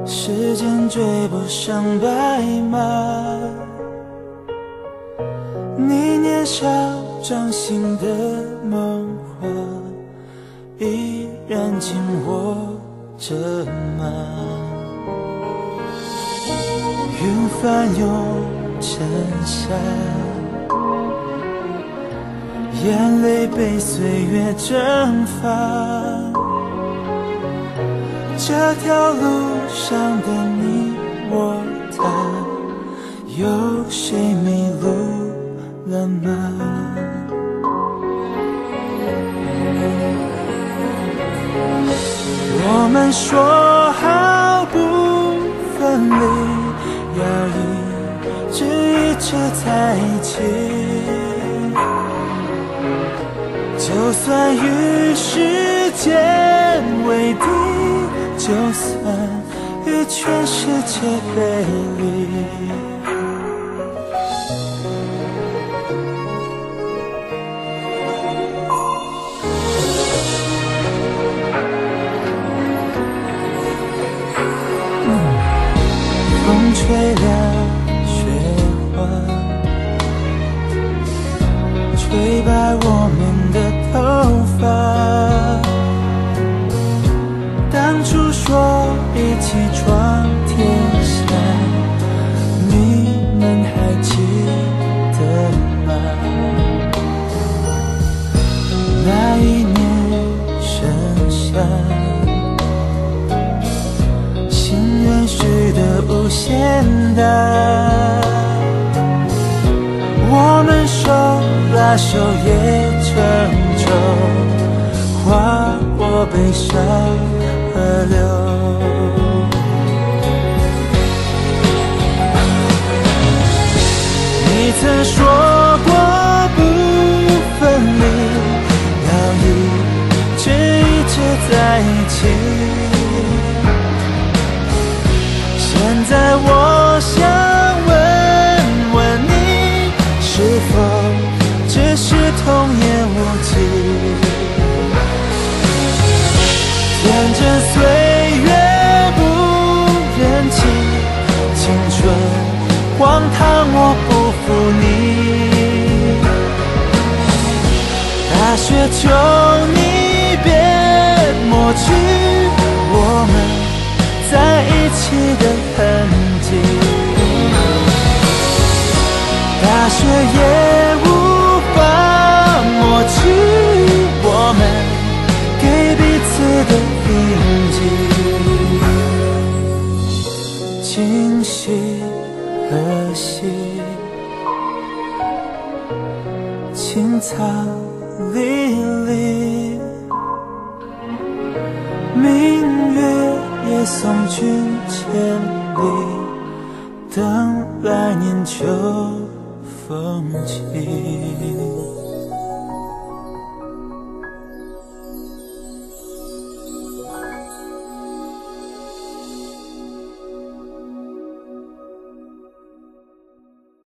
时间追不上白马，你年少掌心的梦话，依然紧握着吗？云翻涌成夏，眼泪被岁月蒸发，这条路上的你我他，有谁迷路了吗？我们说好不分离，要一直在一起，就算与时间为敌，就算与全世界背离。风吹凉雪花，吹白我们的头发。当初说一起闯天下，你们还记得吗？那一年盛夏，心愿许得无限大，我们手拉手也成舟，划过悲伤河流。你曾说过不分离，要一直在一起，现在我想问问你，是否只是童言无忌？天真岁月不忍心，青春荒唐我不负你。大雪求你别抹去我们在一起的痕迹，大雪也无法抹去我们给彼此的印记。今夕何夕，青草离离，明月也送君千里，等来年秋风起。